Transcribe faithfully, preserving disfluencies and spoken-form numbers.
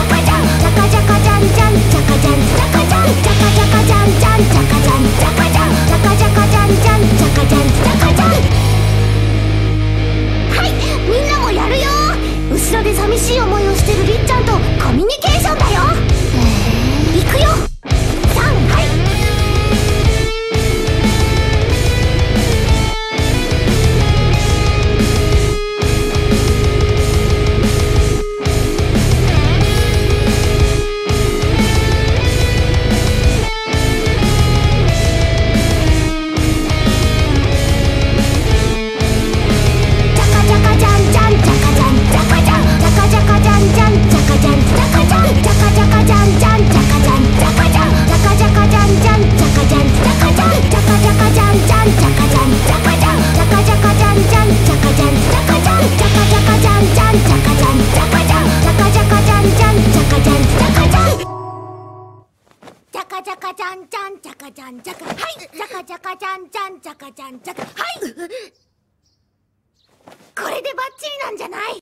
寂しい思いをしてるりっちゃんとコミュニケーションだよ。いくよ。さんはい。ジャカジャカジャンジャンジャカジャンジャカはいジャカジャカジャンジャンジャカジャンジャカはいこれでバッチリなんじゃない？